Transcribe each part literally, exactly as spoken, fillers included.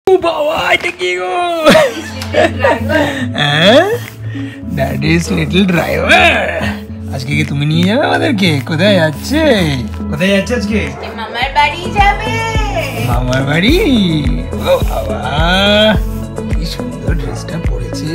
বাবা এটা কি গো? Daddy's little driver. আজকে কি তুমি নিয়ে যাবে আমাদেরকে? কোথায় যাচ্ছে? কোথায় যাচ্ছে আজকে? মামার বাড়ি যাবে। মামার বাড়ি? ও বাবা কি সুন্দর ড্রেসটা পরেছে।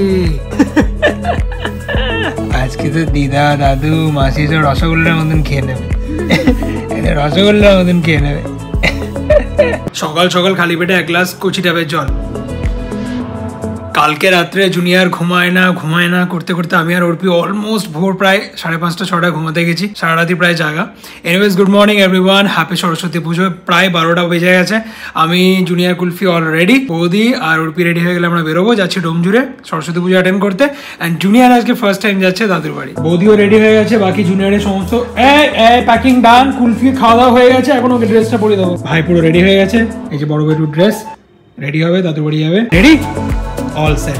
আজকে তো দিদা দাদু মাসি সব রসগোল্লার মতন খেয়ে নেবে। রসগোল্লার মতন খেয়ে নেবে। সকাল সকাল খালি পেটে এক গ্লাস কচি ডাবের জল। কালকে রাত্রে জুনিয়র ঘুমায় না ঘুমায় না করতে করতে আমি আর অর্পি অলমোস্ট ভোর প্রায় সাড়ে পাঁচটা ছটায় ঘুমাতে গেছি। সারা রাতি প্রায় জাগা। Anyways good morning everyone, happy Saraswati Puja. প্রায় বারোটা বেজে গেছে। আমি জুনিয়র কুলফি অল রেডি, বৌদি আর অর্পি রেডি হয়ে গেলে আমরা বেরোবো, যাচ্ছি ডোমজুড়ে সরস্বতী পুজো অ্যাটেন্ড করতে। অ্যান্ড জুনিয়র আজকে ফার্স্ট টাইম যাচ্ছে দাদুর বাড়ি। বৌদিও রেডি হয়ে গেছে, বাকি জুনিয়রের সমস্ত প্যাকিং ডান। কুলফি খাওয়া দাওয়া হয়ে গেছে, এখন ওকে ড্রেসটা পরিয়ে দেবো। ভাই পুরো রেডি হয়ে গেছে, এই যে বড় বেটুর ড্রেস রেডি হবে, দাদুর বাড়ি যাবে। Ready all set.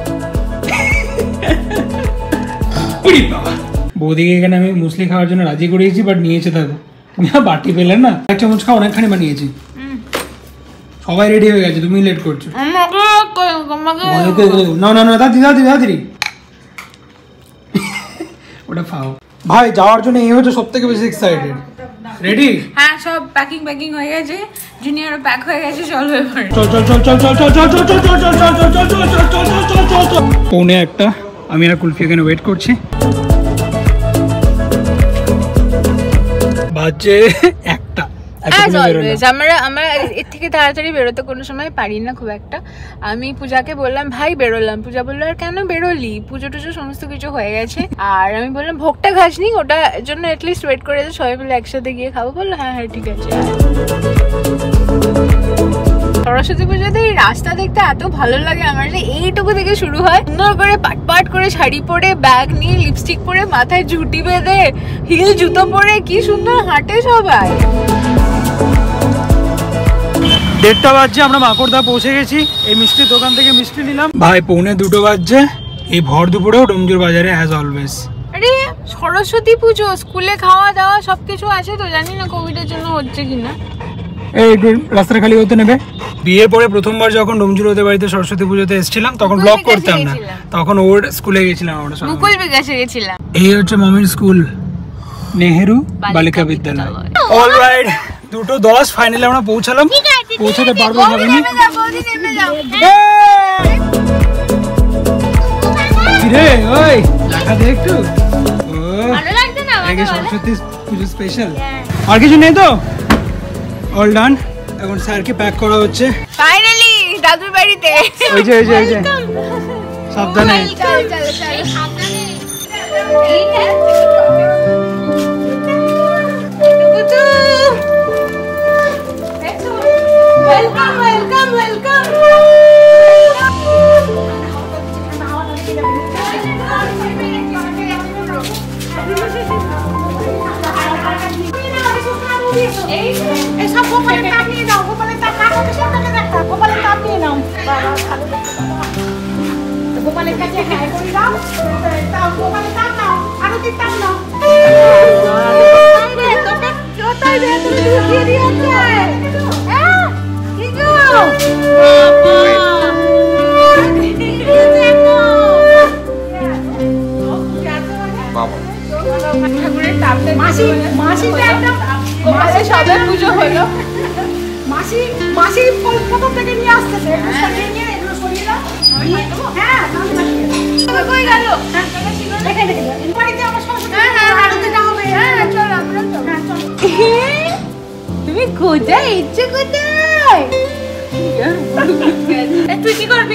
বৌদিকে এখানে আমি মুসলি খাওয়ার জন্য রাজি করিয়েছি, বাট নিয়েছে দাদু। তুমি বাটি পেলেন না, এক চামচ খাও, অনেকখানি বানিয়েছি। সবাই রেডি হয়ে গেছে, তুমি লেট করছো। না না না দাদি দাদি দাদি ওটা খাও। ভাই যাওয়ার জন্য এই হচ্ছে সব থেকে বেশি এক্সাইটেড। রেডি? হ্যাঁ সব প্যাকিং প্যাকিং হয়ে গেছে, জুনিয়রও প্যাক হয়ে গেছে। চল এবার চল চল চল চল চল চল চল চল চল চল চল চল চল চল চল চল চল চল চল। পৌনে একটা, আমি আর কুলফি এখানে ওয়েট করছি। বাজে একটা। আমরা আমরা এর থেকে তাড়াতাড়ি বেরোতে কোনো সময় পারি না খুব একটা। আমি পূজাকে বললাম ভাই বেরোলাম, পূজা বললো আর কেন বেরোলি, পুজো টুজো সমস্ত কিছু হয়ে গেছে। আর আমি বললাম ভোগটা খাসনি, ওটার জন্য এটলিস্ট ওয়েট করে সবাই মিলে একসাথে গিয়ে খাবো। বললো হ্যাঁ হ্যাঁ ঠিক আছে। সরস্বতী পুজোতে এই রাস্তা দেখতে এত ভালো লাগে আমার, যে এইটুকু থেকে শুরু হয়, সুন্দর করে পাট পাট করে শাড়ি পরে, ব্যাগ নিয়ে, লিপস্টিক পরে, মাথায় ঝুঁটি বেঁধে, হিল জুতো পরে কি সুন্দর হাঁটে সবাই। দেড়টা বাজছে, আমরা মাকড়দা পৌঁছে গেছি। এই মিষ্টির দোকান থেকে মিষ্টি নিলাম। ভাই পৌনে দুটো বাজছে, এই ভর দুপুরেও ডোমজুর বাজারে অ্যাজ অলওয়েজ। আরে সরস্বতী পুজো, স্কুলে খাওয়া দাওয়া সবকিছু আছে তো, জানি না কোভিডের জন্য হচ্ছে কিনা। এই একটু রাস্তা খালি হতে নেবে। বিয়ের পরে প্রথমবার যখন ডোমজুর ওদের বাড়িতে সরস্বতী পুজোতে এসেছিলাম, তখন ব্লগ করতাম না, তখন ওর স্কুলে গেছিলাম আমরা সবাই। মুকুল বিকাশে গেছিলাম। এই হচ্ছে মমির স্কুল, নেহেরু বালিকা বিদ্যালয়। অলরাইট, দুটো দশ ফাইনালি আমরা পৌঁছালাম। পৌঁছাতে পারবো ভাবিনি। রে ওই দেখা দে একটু। ভালো লাগছে না আগে সরস্বতী পুজো স্পেশাল। আর কিছু নেই তো? All done. এখন স্যারকে প্যাক করা হচ্ছে ফাইনালি দাদুর বাড়িতে। ওই যে ওই যে ওই যে সাবধানে। চল চল চল সাবধানে। এই হ্যাঁ Welcome, welcome, welcome. এই সব গোপালের নাম নিয়ে নাও, গোপালের নাম কাকুকে সামনে দেখো, গোপালের নাম নিয়ে নাও। গোপালের কাছে হ্যাঁ করে দাও, তাও গোপালের নাম নাও, আরতির নাম নাও। কোথায় রে তুমি লুকিয়ে দিয়েছো? হ্যাঁ ঠিক আছে বাবা। ঠাকুরের তাপতে মাসি মাসিটা একদম মাসি সবে পুজো হলো। মাসি মাসি প্রথম থেকে নিয়ে আসতেছে, সাজিয়ে নিয়ে এগুলো সরিয়ে দাও। হ্যাঁ কই গেল? দেখে দেখে বাড়িতে আমার সরস্বতী আরতিটা হবে। হ্যাঁ চল আমরা তো। হ্যাঁ চল। তুমি কোথায় ইচ্ছে কোথায়? তুই কি করবি?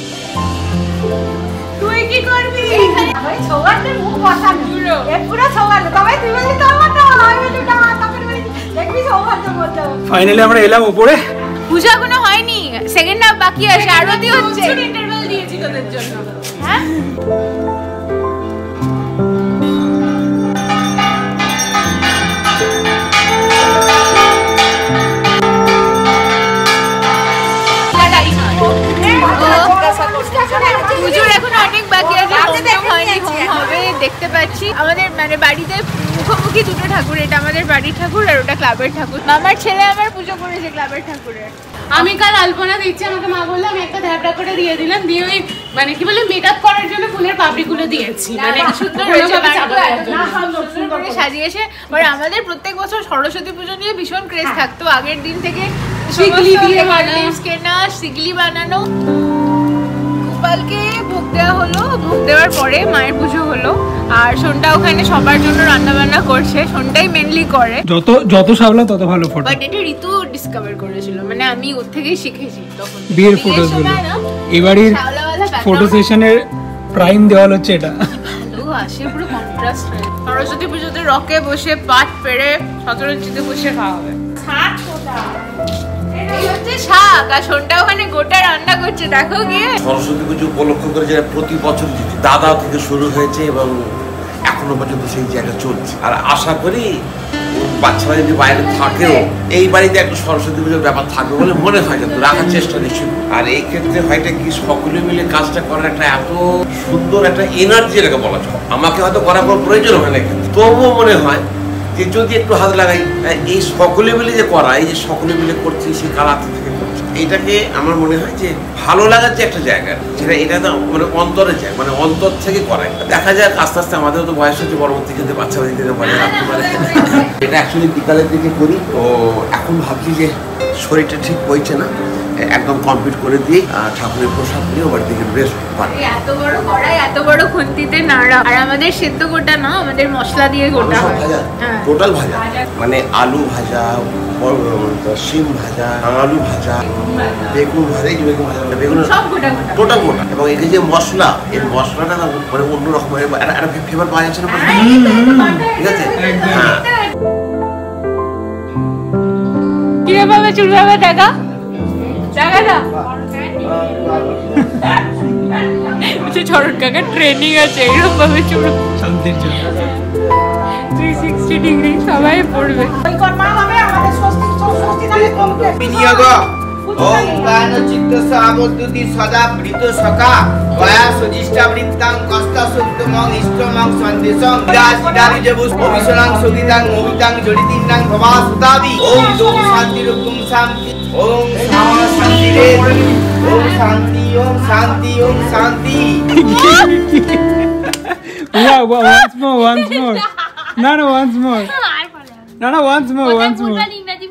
তুই কি করবি? ভাই সৌভাগ্যের মুখ বসানো পুরো এ পুরো সৌভাগ্য। তবে তুই বলি তো আমার তো আমি বলি না, তবে বলি দেখবি সৌভাগ্য বলতে। ফাইনালি আমরা এলাম উপরে। পূজা কোনো হয়নি, সেকেন্ড হাফ বাকি আছে, আরতি হচ্ছে। ইন্টারভেল দিয়েছি তোদের জন্য। হ্যাঁ পুজোর এখন অনেক বাকি আছে, হয়নি, হবে দেখতে পাচ্ছি আমাদের মানে বাড়িতে মুখোমুখি দুটো ঠাকুর, এটা আমাদের বাড়ির ঠাকুর আর ওটা ক্লাবের ঠাকুর। আমার ছেলে আমার পুজো করেছে ক্লাবের ঠাকুরের। আমি কাল আলপনা দিচ্ছি, আমাকে মা বললো আমি একটা ধ্যাপটা করে দিয়ে দিলাম, দিয়ে ওই মানে কি বলে মেকআপ করার জন্য ফুলের পাপড়িগুলো দিয়েছি, মানে সুন্দর হয়েছে সাজিয়েছে। আর আমাদের প্রত্যেক বছর সরস্বতী পুজো নিয়ে ভীষণ ক্রেজ থাকতো, আগের দিন থেকে শিগলি দিয়ে কেনা, শিগলি বানানো। গোপালকে ভোগ দেওয়া হলো, ভোগ দেওয়ার পরে মায়ের পুজো হলো, আর সোনটা ওখানে সবার জন্য রান্না বান্না করছে, সোনটাই মেনলি করে। যত যত সাবলা তত ভালো ফটো। বাট এটা ঋতু ডিসকভার করেছিল, মানে আমি ওর থেকেই শিখেছি তখন। বিয়ের ফটোসগুলো এবারের ফটো সেশনের প্রাইম দেওয়াল হচ্ছে এটা। ভালো আসে, পুরো কন্ট্রাস্ট। সরস্বতী পুজোতে রকে বসে পাট পেড়ে শতরঞ্জিতে বসে খাওয়া হবে। শাক কোটা এই হচ্ছে শাক, আর সোনটা ওখানে গোটা রান্না করছে, দেখো গিয়ে। সরস্বতী পুজো উপলক্ষ করে যেটা প্রতি বছর দাদা থেকে শুরু হয়েছে এবং এখনো পর্যন্ত সেই জায়গা চলছে। আর আশা করি বাচ্চারা যদি বাইরে থাকেও এই বাড়িতে একটা সরস্বতী পুজোর ব্যাপার থাকবে বলে মনে হয়, কিন্তু রাখার চেষ্টা নিচ্ছি। আর এই ক্ষেত্রে হয়তো কি সকলে মিলে কাজটা করার একটা এত সুন্দর একটা এনার্জি এটাকে বলা যায়। আমাকে হয়তো করার কোনো প্রয়োজন হয় না, কিন্তু তবুও মনে হয় যে যদি একটু হাত লাগাই, এই সকলে মিলে যে করা, এই যে সকলে মিলে করছি সেই কাল আত্মা থেকে করছে, এইটাকে আমার মনে হয় যে ভালো লাগার যে একটা জায়গা, যেটা এটা তো মানে অন্তরে যায়, মানে অন্তর থেকে করা। দেখা যায় আস্তে আস্তে আমাদের তো বয়স হচ্ছে, পরবর্তী ক্ষেত্রে বাচ্চা বাড়ি থেকে বলে রাখতে পারে। এটা অ্যাকচুয়ালি বিকালের দিকে করি, তো এখন ভাবছি যে শরীরটা ঠিক হয়েছে না, একদম কমপ্লিট করে দিয়ে ঠাকুরের প্রসাদ নিয়ে বাড়ি থেকে বেশ পারি। এত বড় কড়াই, এত বড় খুন্তিতে নাড়া, আর আমাদের সেদ্ধ গোটা না, আমাদের মশলা দিয়ে গোটা হয়। টোটাল ভাজা, মানে আলু ভাজা, শিম ভাজা, আলু ভাজা, বেগুন ভাজা, এই বেগুন ভাজা, বেগুন সব গোটা গোটা, টোটাল গোটা। এবং এই যে মশলা, এই মশলাটা মানে অন্য রকমের একটা ফ্লেভার পাওয়া যাচ্ছে না, ঠিক আছে? হ্যাঁ, কিভাবে চুলভাবে দেখা চরণ কাকা ট্রেনিং আছে, এরকম ভাবে চুল শান্তির জন্য থ্রি সিক্সটি ডিগ্রি সবাই পড়বে। ওম গান চিত্তস আবদ্ধতি সদা বৃত সকা গয়া সজিষ্টা বৃত্তাং কস্তা সুক্তমং ইষ্টমং সন্দেশং বিরাজ বিদারি জবুস অভিসনাং সগিতাং মোহিতাং জড়িতিনাং ভবা সুতাবি। ওম দোম শান্তি রূপম শান্তি, ওম শামা শান্তি রে, ওম শান্তি, ওম শান্তি, ওম শান্তি। Wow, wow, once more, once more. No, no, once more. No, no, once more, once more.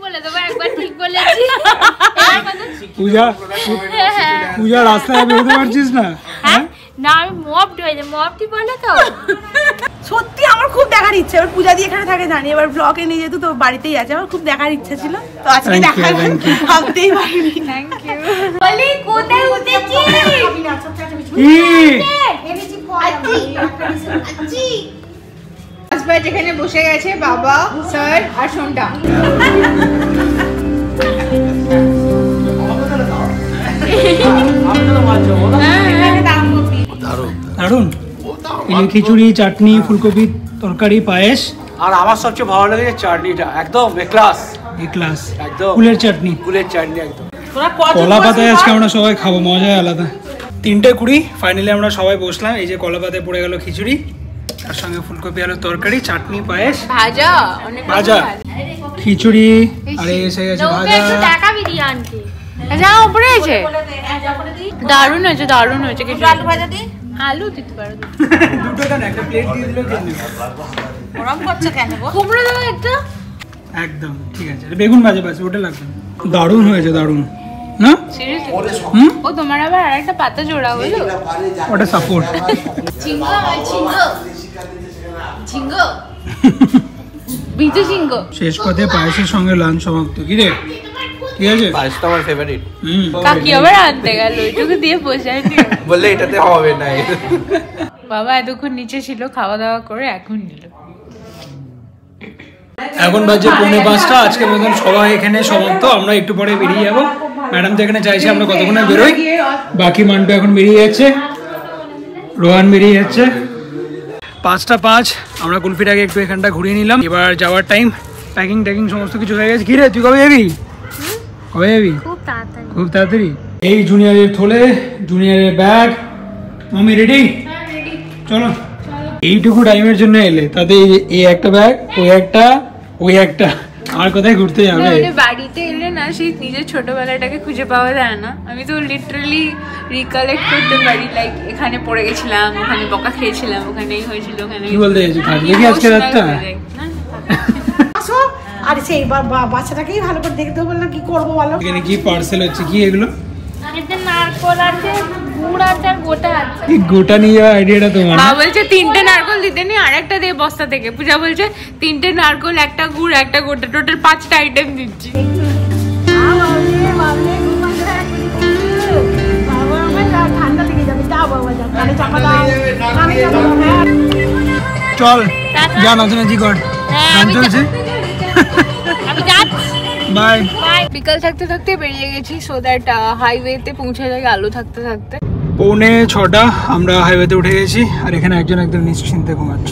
পূজা, পূজা রাস্তায় বেরোতে পারছিস না? না আমি মপড হয়ে যাই, মপটি বলে তো। সত্যি আমার খুব দেখার ইচ্ছা, এবার পূজা দিয়ে এখানে থাকে জানি, এবার ব্লগে নিয়ে যেত তো বাড়িতেই আছে, আমার খুব দেখার ইচ্ছা ছিল, তো আজকে দেখার ভাবতেই পারিনি। Thank you. বলি কোথায় উঠেছি? আজকে যেখানে বসে গেছে বাবা, স্যার আর সোনটা। দারুন খিচুড়ি, চাটনি, ফুলকপি তরকারি, পায়েস, আর আমার সবচেয়ে ভালো লাগে চাটনিটা, একদম এ ক্লাস, এ ক্লাস, একদম ফুলের চাটনি, ফুলের চাটনি একদম। কলা পাতায় আজকে আমরা সবাই খাবো, মজাই আলাদা। তিনটে কুড়ি ফাইনালি আমরা সবাই বসলাম, এই যে কলা পাতায় পড়ে গেল খিচুড়ি, তার সঙ্গে ফুলকপি আলুর তরকারি, চাটনি, পায়েস, ভাজা, অনেক ভাজা, খিচুড়ি, আর এসে গেছে ভাজা। টাকা বিরিয়ানি যা উপরে আছে, দারুণ হয়েছে, দারুণ হয়েছে। কিছু আলু ভাজা দি, আলু দিতে পারো দুটো কেন, একটা প্লেট দিয়ে দিলেও কেন গরম করছে কেন গো? কুমড়ো দাও একটা, একদম ঠিক আছে। বেগুন ভাজা বাস, ওটা লাগবে। দারুণ হয়েছে, দারুণ না? সিরিয়াসলি ও তোমার আবার আরেকটা পাতা জোড়া হলো, ওটা সাপোর্ট। ঝিঙ্গো, ঝিঙ্গো, ঝিঙ্গো, বিজু ঝিঙ্গো। শেষ পথে পায়েসের সঙ্গে লাঞ্চ সমাপ্ত। কি রে, ঠিক আছে? পায়েসটা আমার ফেভারিট। হুম, কাকি আবার আনতে গেল, ওইটুকু দিয়ে বসায়নি, বললে এটাতে হবে না। বাবা এতক্ষণ নিচে ছিল, খাওয়া দাওয়া করে এখন নিল। এখন বাজে পৌনে পাঁচটা। আজকের মতন সবাই এখানে সমাপ্ত, আমরা একটু পরে বেরিয়ে যাবো। ম্যাডাম তো এখানে চাইছে আমরা কতক্ষণে বেরোই, বাকি মান্টু এখন বেরিয়ে যাচ্ছে, রোহান বেরিয়ে যাচ্ছে। পাঁচটা পাঁচ, আমরা কুলফিটাকে একটু এখানটা ঘুরিয়ে নিলাম। এবার যাওয়ার টাইম, প্যাকিং ট্যাকিং সমস্ত কিছু হয়ে গেছে। কি রে, তুই কবে যাবি? কবে যাবি? খুব তাড়াতাড়ি, খুব তাড়াতাড়ি। এই জুনিয়রের থলে, জুনিয়রের ব্যাগ, মামি রেডি? চলো এইটুকু টাইমের জন্য এলে তাতে এই একটা ব্যাগ, ওই একটা, ওই একটা, আর কোথায় ঘুরতে যাবে? বাড়িতে এলে না সেই নিজের ছোটবেলাটাকে খুঁজে পাওয়া যায় না। আমি তো লিটারালি রিকালেক্ট করতে পারি, লাইক এখানে পড়ে গেছিলাম, ওখানে বকা খেয়েছিলাম, ওখানেই হয়েছিল, ওখানে কি বলতে চাইছো? থাকবে কি আজকে রাতটা? আসো, আর সেই বাচ্চাটাকেই ভালো করে দেখতে বললাম, কি করবো বলো? এখানে কি পার্সেল হচ্ছে? কি এগুলো? নারকল আছে, গুড় আছে, আর গোটা আছে। এই গোটা নিয়ে যাওয়ার আইডিয়াটা তোমার? মা বলছে তিনটে নারকল দিতে নি, আর একটা দিয়ে বস্তা থেকে। পূজা বলছে তিনটে নারকল, একটা গুড়, একটা গোটা, টোটাল পাঁচটা আইটেম দিচ্ছি। চল যা নাচানাচি কর, গান চলছে। বাই। বিকাল থাকতে থাকতে বেরিয়ে গেছি, সো দ্যাট হাইওয়েতে পৌঁছে যাই আলো থাকতে থাকতে। পৌনে ছটা আমরা হাইওয়েতে উঠে গেছি, আর এখানে একজন একদম নিশ্চিন্তে ঘুমাচ্ছে।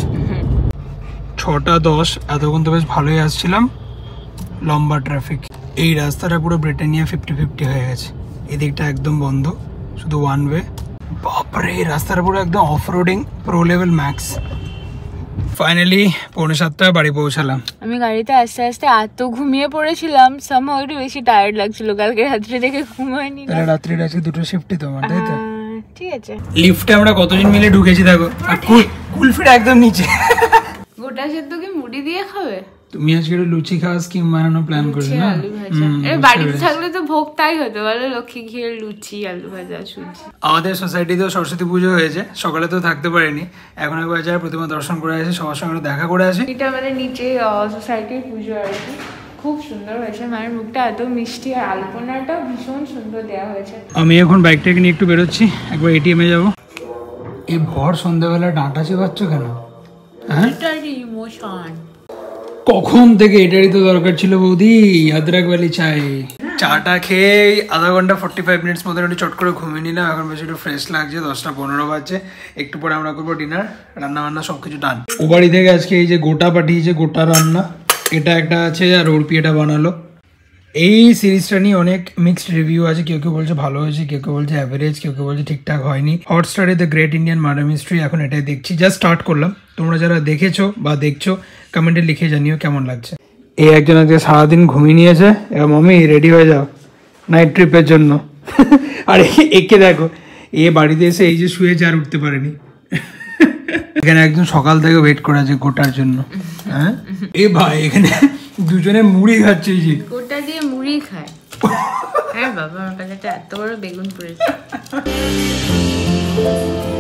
ছটা দশ, এতক্ষণ তো বেশ ভালোই আসছিলাম। লম্বা ট্রাফিক, এই রাস্তাটা পুরো ব্রিটানিয়া ফিফটি ফিফটি হয়ে গেছে। এদিকটা একদম বন্ধ, শুধু ওয়ান ওয়ে। বাপরে, এই রাস্তাটা পুরো একদম off roading pro level max. Finally পৌনে সাতটায় বাড়ি পৌঁছালাম। আমি গাড়িতে আস্তে আস্তে এত ঘুমিয়ে পড়েছিলাম, সামহাউ একটু বেশি টায়ার্ড লাগছিল, কালকে রাত্রে দেখে ঘুমাইনি। তাহলে রাত্রিটা আজকে দুটো শিফটই তোমার, তাই তো? ঠিক আছে। লিফটে আমরা কতজন মিলে ঢুকেছি দেখো, আর কুলফিটা একদম নিচে। গোটা সেদ্ধ কি মুড়ি দিয়ে খাবে? তুমি আজকে একটু লুচি খাওয়া স্কিম বানানো প্ল্যান করছো না? বাড়িতে থাকলে তো ভোগ তাই হতো বলো, লক্ষ্মী ঘিয়ের লুচি, আলু ভাজা, সুজি। আমাদের সোসাইটিতেও সরস্বতী পুজো হয়েছে, সকালে তো থাকতে পারিনি। এখন একবার যাই প্রতিমা দর্শন করে আসি, সবার সঙ্গে দেখা করে আসি। এটা আমাদের নিচে সোসাইটির পুজো আর কি, খুব সুন্দর হয়েছে। মায়ের মুখটা এত মিষ্টি, আর আলপনাটাও ভীষণ সুন্দর দেওয়া হয়েছে। আমি এখন বাইকটাকে নিয়ে একটু বেরোচ্ছি, একবার এটিএম এ যাবো। এই ভর সন্ধ্যাবেলা ডাঁটা চেপাচ্ছ কেন? হ্যাঁ, ইমোশন। কখন থেকে এটারই তো দরকার ছিল বৌদি, আদ্রাক বালি চাই। চাটা খেয়ে আধা ঘন্টা ফর্টি ফাইভ মিনিটস মতো একটু চট করে ঘুমিয়ে নিলাম। এখন বেশি একটু ফ্রেশ লাগছে, দশটা পনেরো বাজছে। একটু পরে আমরা করবো ডিনার, রান্না বান্না সবকিছু ডান। ও বাড়ি থেকে আজকে এই যে গোটা পাঠিয়েছে, গোটা রান্না, এটা একটা আছে, আর ওরপি এটা বানালো। এই সিরিজটা নিয়ে অনেক মিক্সড রিভিউ আছে, কেউ কেউ বলছে ভালো হয়েছে, কেউ কেউ বলছে অ্যাভারেজ, কেউ কেউ বলছে ঠিকঠাক হয়নি। হটস্টারে the great Indian murder mystery এখন এটাই দেখছি, জাস্ট স্টার্ট করলাম। তোমরা যারা দেখেছো বা দেখছো কমেন্টে লিখে জানিও কেমন লাগছে। এই একজন আজকে সারাদিন ঘুমিয়ে নিয়েছে, এবার মামি রেডি হয়ে যাও নাইট ট্রিপের জন্য। আর একে দেখো, এ বাড়িতে এসে এই যে শুয়েছে, আর উঠতে পারেনি। এখানে একজন সকাল থেকে ওয়েট করে আছে গোটার জন্য। হ্যাঁ, এ ভাই এখানে দুজনে মুড়ি খাচ্ছে, এই যে গোটা দিয়ে মুড়ি খায়। হ্যাঁ বাবা, আমার কাছে এত বড় বেগুন পড়েছে।